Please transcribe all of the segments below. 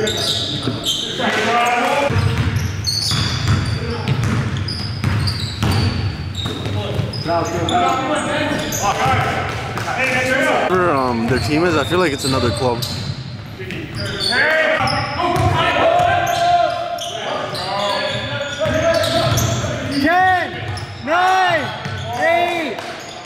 Their team is, I feel like it's another club. 10, 9, 8.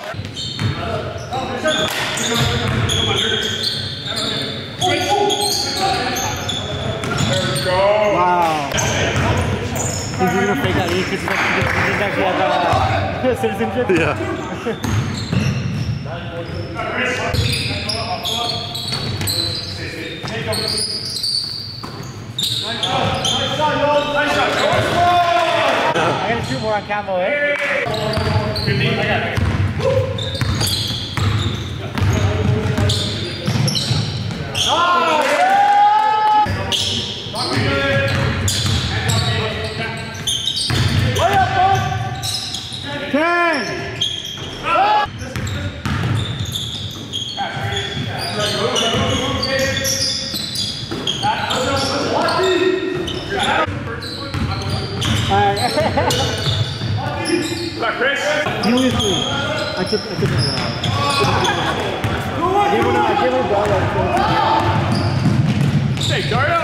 Wow. He's gonna fake that because he actually has citizenship. Yeah. I gotta shoot more on camo, eh? 15, I got it. Oh, yeah! 10! Chris? I took it out. I gave him a ball. Hey, Dario!